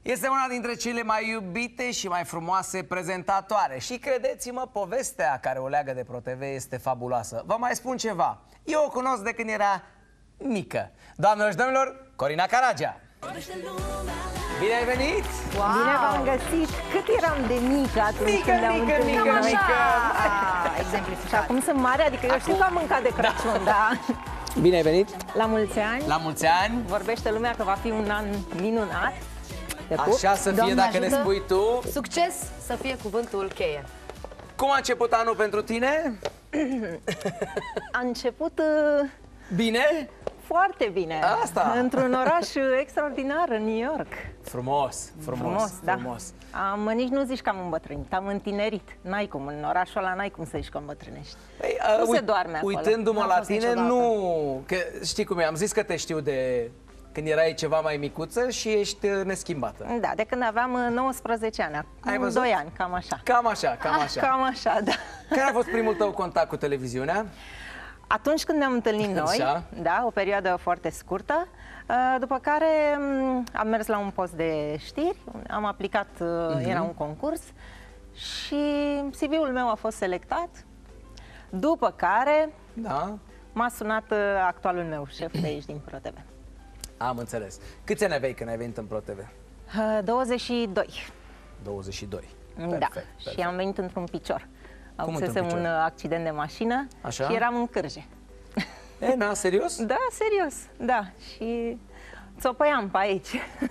Este una dintre cele mai iubite și mai frumoase prezentatoare. Și credeți-mă, povestea care o leagă de ProTV este fabuloasă. Vă mai spun ceva. Eu o cunosc de când era mică. Doamnelor și domnilor, Corina Caragea. Bine ai venit! Wow. Bine v-am găsit! Cât eram de mică atunci când ne-am întâlnit? mică. Și acum sunt mare, adică eu știu că am mâncat de Crăciun, da? Bine ai venit! La mulți ani! La mulți ani! Vorbește lumea că va fi un an minunat. Așa să fie, dacă ne spui tu. Succes să fie cuvântul cheie. Cum a început anul pentru tine? A început bine? foarte bine. Asta. Într-un oraș extraordinar, în New York. Frumos. Da. Nici nu zici că am îmbătrânit, am întinerit. N-ai cum, în orașul ăla n-ai cum să zici că îmbătrânești. Nu se doarme acolo. Uitându-mă la tine, niciodată. Nu... Că știi cum e, am zis că te știu de când erai ceva mai micuță și ești neschimbată. Da, de când aveam 19 ani, Ai văzut? 2 ani, cam așa. Cam așa. Cam așa, da. Care a fost primul tău contact cu televiziunea? Atunci când ne-am întâlnit noi, Așa. da, o perioadă foarte scurtă, după care am mers la un post de știri, am aplicat, era un concurs și CV-ul meu a fost selectat, după care m-a sunat actualul meu șef de aici din ProTV. Am înțeles. Câți ani aveai când ai venit în ProTV? 22. 22. Da, și am venit într-un picior. Avusesem un accident de mașină. Așa? Și eram în Cârje. Serios? Da, serios, da. Și țopăiam pe aici.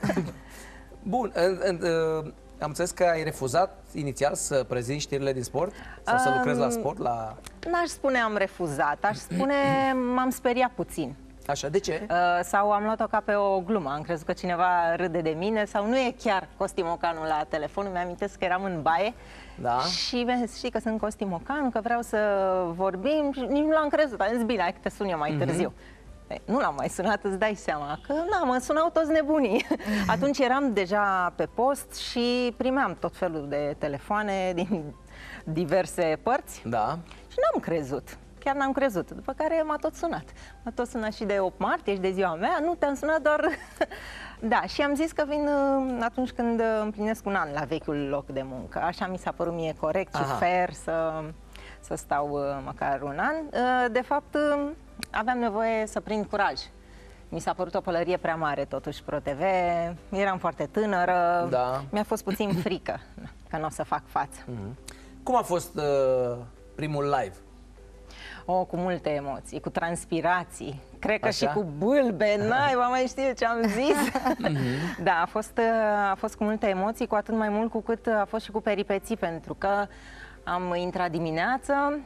Bun, am înțeles că ai refuzat inițial să prezinți știrile din sport? Sau să lucrezi la sport? N-aș spune am refuzat, aș spune m-am speriat puțin. Așa, de ce? Sau am luat-o ca pe o glumă, am crezut că cineva râde de mine, sau nu e chiar Costimocanul la telefon, mi-amintesc că eram în baie. Da. Și mi-a zis, știi că sunt Costimocan, că vreau să vorbim, și nici nu l-am crezut, am zis, bine, hai că te sun eu mai târziu. Nu l-am mai sunat, îți dai seama, că mă sunau toți nebunii. Atunci eram deja pe post și primeam tot felul de telefoane din diverse părți. Da. Și n-am crezut. Chiar n-am crezut. După care m-a tot sunat. M-a tot sunat și de 8 martie și de ziua mea. Nu, te-am sunat doar... Da, și am zis că vin atunci când împlinesc un an la vechiul loc de muncă. Așa mi s-a părut mie corect și fair să stau măcar un an. De fapt, aveam nevoie să prind curaj. Mi s-a părut o pălărie prea mare, totuși, ProTV. Eram foarte tânără. Da. Mi-a fost puțin frică că nu o să fac față. Cum a fost primul live? Cu multe emoții, cu transpirații, cred că și cu bâlbe, vă mai știu ce am zis. Da, a fost cu multe emoții, cu atât mai mult cu cât a fost și cu peripeții, pentru că am intrat dimineață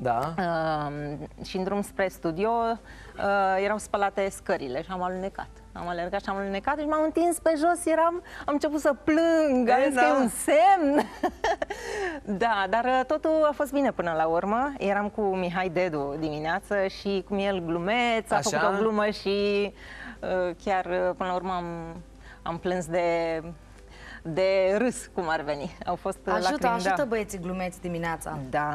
și în drum spre studio erau spălate scările și am alunecat. Am alergat și am alunecat și m-am întins pe jos, am început să plâng, am zis că e un semn. Da, dar totul a fost bine până la urmă. Eram cu Mihai Dedu dimineață și cum el glumeț, a făcut o glumă și chiar până la urmă am plâns de râs, cum ar veni. Au fost ajută băieții glumeți dimineața. Da,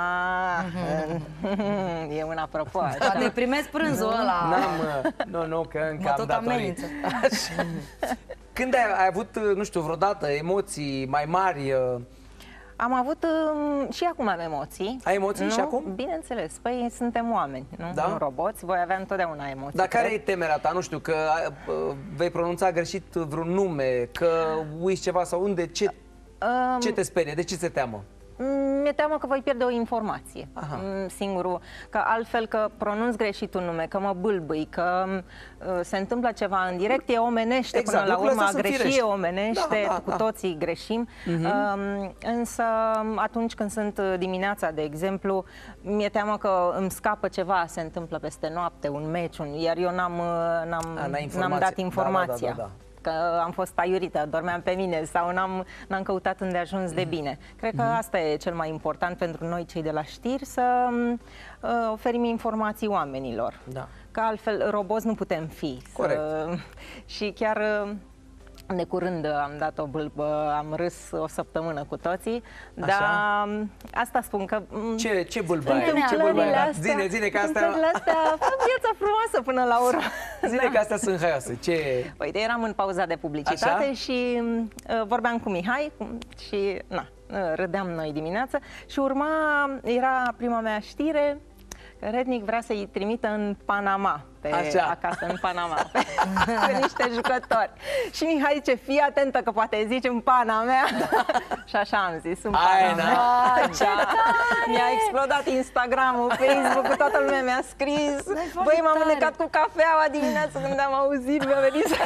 e un apropo. Ne primesc prânzul ăla. Nu, că încă am datorii. Când ai avut, nu știu, vreodată emoții mai mari? Am avut și acum am emoții. Ai emoții și acum? Bineînțeles, păi suntem oameni, nu roboți, voi avea întotdeauna emoții. Dar care e temerea ta? Nu știu, că vei pronunța greșit vreun nume, că uiți ceva sau unde? Ce te sperie? De ce ți-e teamă? Mi-e teamă că voi pierde o informație. Singurul, că altfel că pronunț greșit un nume, că mă bâlbâi, că se întâmplă ceva în direct, e omenește până la urmă, a greși e omenește, cu toții greșim. Însă atunci când sunt dimineața, de exemplu, mi-e teamă că îmi scapă ceva, se întâmplă peste noapte, un meci, iar eu n-am dat informația. Că am fost aiurită, dormeam pe mine sau n-am căutat îndeajuns de bine. Cred că asta e cel mai important pentru noi, cei de la știri, să oferim informații oamenilor. Că altfel roboți nu putem fi. Corect. Și chiar De curând am dat o bâlbă, am râs o săptămână cu toții, dar asta spun că... Ce bâlbă ai? Ce bâlbă ai? Zine că astea... fac viața frumoasă până la urmă. Zine că astea sunt haioase. Ce... Uite, eram în pauza de publicitate. Așa? Și vorbeam cu Mihai și râdeam noi dimineața și era prima mea știre că Rednic vrea să-i trimită în Panama, acasă în Panama, pe niște jucători. Și Mihai zice, fii atentă că poate zici în pana mea. Și așa am zis, în pana mea. Mi-a explodat Instagram-ul, Facebook-ul, toată lumea mi-a scris. Băi, m-am mânecat cu cafeaua dimineața când am auzit, mi-a venit să...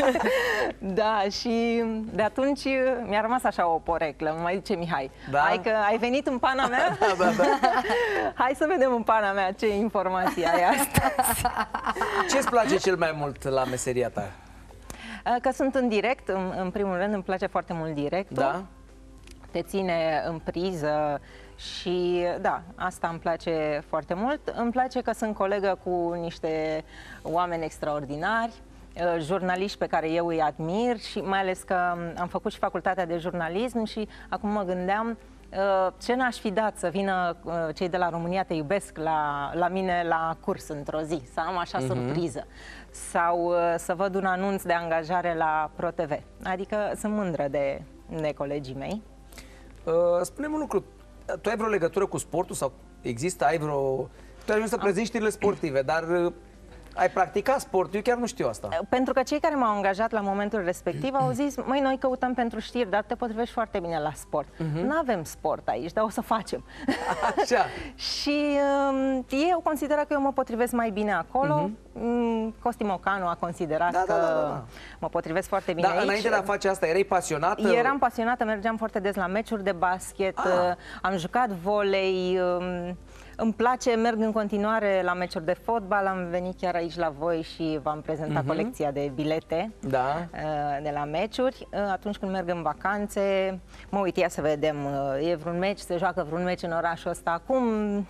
Da, și de atunci mi-a rămas așa o poreclă. Mă mai zice Mihai, hai că ai venit în pana mea? Hai să vedem în pana mea ce informații ai astăzi. Ce-ți place cel mai mult la meseria ta? Că sunt în direct, în primul rând îmi place foarte mult directul. Da? Te ține în priză și da, asta îmi place foarte mult. Îmi place că sunt colegă cu niște oameni extraordinari, jurnaliști pe care eu îi admir și mai ales că am făcut și facultatea de jurnalism și acum mă gândeam ce n-aș fi dat să vină cei de la România Te Iubesc la mine la curs într-o zi, să am așa surpriză sau să văd un anunț de angajare la ProTV. Adică sunt mândră de colegii mei. Spune-mi un lucru, tu ai vreo legătură cu sportul sau există, tu ai ajuns să prezinți știrile sportive, dar ai practicat sport? Eu chiar nu știu asta. Pentru că cei care m-au angajat la momentul respectiv au zis, măi, noi căutăm pentru știri, dar te potrivești foarte bine la sport. Nu avem sport aici, dar o să facem. Așa. Și eu consider că eu mă potrivesc mai bine acolo. Costi Mocanu a considerat că mă potrivesc foarte bine aici. Înainte de a face asta, erai pasionată? Eram pasionată, mergeam foarte des la meciuri de basket, am jucat volei. Îmi place, merg în continuare la meciuri de fotbal, am venit chiar aici la voi și v-am prezentat colecția de bilete de la meciuri. Atunci când merg în vacanțe, mă uit, ia să vedem, e vreun meci, se joacă vreun meci în orașul ăsta acum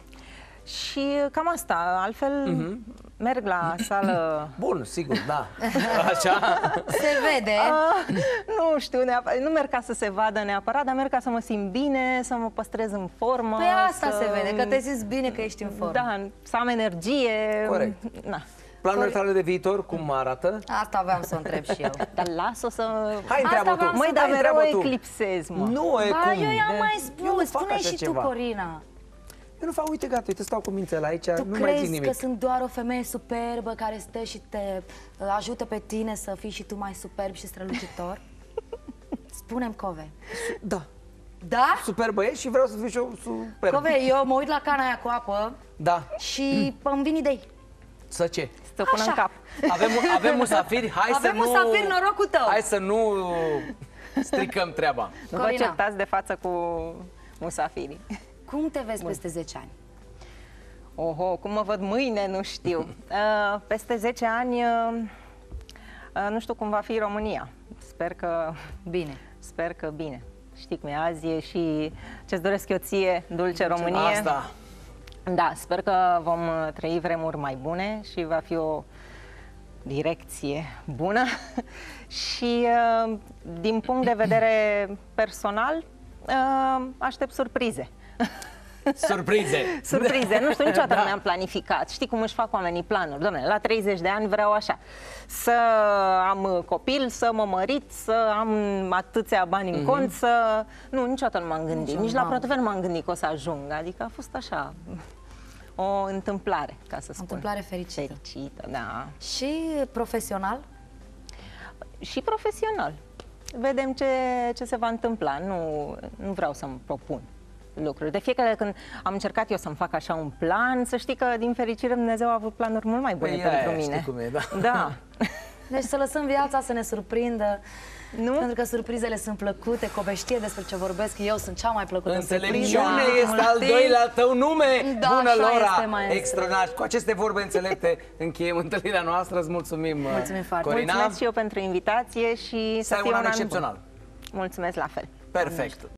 și cam asta, altfel merg la sală... Bun, sigur, da. Așa? Se vede. Nu știu, nu merg ca să se vadă neapărat, dar merg ca să mă simt bine, să mă păstrez în formă. Păi asta se vede, că te simți bine, că ești în formă. Da, să am energie. Corect. Planurile tale de viitor, cum arată? Asta aveam să o întreb și eu. Dar las-o să... Hai, întreabă tu. Măi, dar mereu o eclipsez, mă. Nu e cum. Eu i-am mai spus, spune și tu, Corina. Eu nu fac, uite, gata, uite, stau cu mințele aici, tu nu mai zic nimic. că sunt doar o femeie superbă care stă și te ajută pe tine să fii și tu mai superb și strălucitor? Spune-mi, Cove. Da. Da? Superbă ești și vreau să fiu și eu superb. Cove, eu mă uit la cana aia cu apă și îmi vin idei. Să ce? Să pun în cap. Avem musafiri, avem musafiri, norocul tău. Hai să nu stricăm treaba. Nu vă certați de față cu musafirii. Cum te vezi peste 10 ani? Oho, cum mă văd mâine, nu știu. Peste 10 ani, nu știu cum va fi România. Sper că bine. Sper că bine. Știi cum e, azi e și ce-ți doresc eu ție, dulce Românie. Asta. Da, sper că vom trăi vremuri mai bune și va fi o direcție bună. Și din punct de vedere personal, aștept surprize. Surprize! Surprize! Nu știu, niciodată nu mi-am planificat. Știi cum își fac oamenii planuri? Doamne, la 30 de ani vreau așa. Să am copil, să mă mărit, să am atâția bani în cont, să... Nu, niciodată nu m-am gândit. Nici la ProTV nu m-am gândit că o să ajung. Adică a fost așa... O întâmplare, ca să spun. O întâmplare fericită. Fericită, da. Și profesional? Și profesional. Vedem ce se va întâmpla. Nu vreau să-mi propun lucruri. De fiecare când am încercat eu să-mi fac așa un plan, să știi că, din fericire, Dumnezeu a avut planuri mult mai bune pentru mine. Știi cum e, da. Da. Deci să lăsăm viața să ne surprindă. Nu? Pentru că surprizele sunt plăcute, Cove știe despre ce vorbesc, eu sunt cea mai plăcută. Înțelepciune este al doilea tău nume. Da, bună, Lora! este, extraordinar. Cu aceste vorbe înțelepte încheiem întâlnirea noastră. Îți mulțumim, foarte. Corina. Mulțumesc și eu pentru invitație și să fie un an excepțional. Mulțumesc la fel. Perfect.